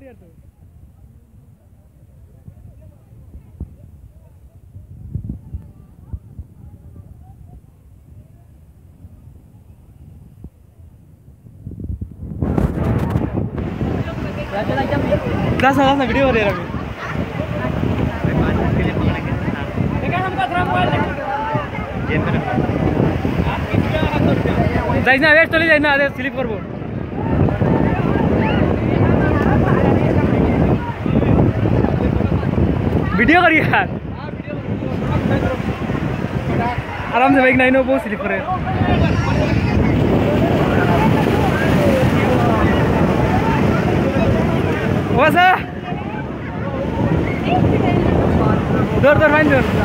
यार तू क्लास आवाज ना वीडियो हो रहा है যাই না বেশ চলে যাই না আরে স্লিপ করব वीडियो करिए यार आराम से बाइक नहीं नो बहुत स्लिप करे वैसा दौड़ दौड़ फाइन दौड़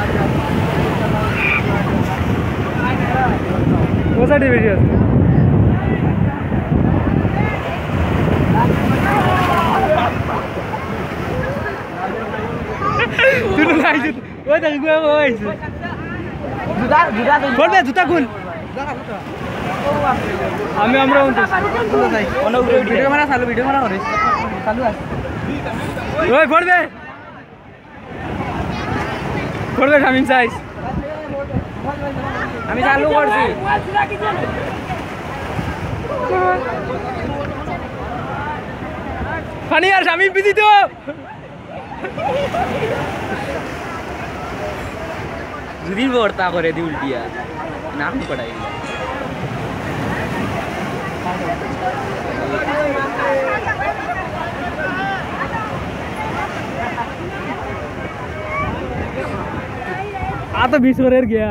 वैसा video Dulu lanjut. Wah, tak gua boys. Juta. Juta kun. Ami amra untuk. Ono video mana horis. Salu as. Oi, porde. Porde Shamin size. Ami চালু করছি। Fani yaar Shamin busy to. जुदीन बोलता करे दी उल्टिया नाम पड़ाई आ तो 20 over गया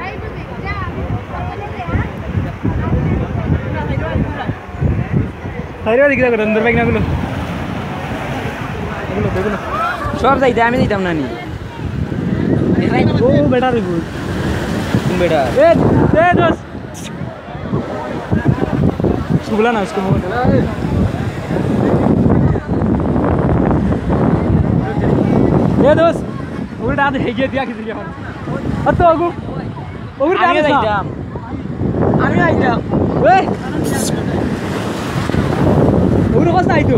अरे दिख रहा अंदर बैग ना गुलो सब जाइए आमी जाइए ना नहीं ओ बेटा रे गुड तुम बेटा ए दोस्त उसको बुला ना उसको ए दोस्त उल्टा दे ये दिया किसी के अब तो अगु उल्टा दे आमी आई जा ए उरो कस आई तू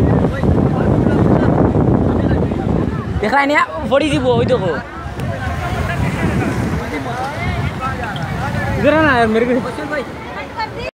देखा नहीं बड़ी दी वो देखो इधर आना यार मेरे को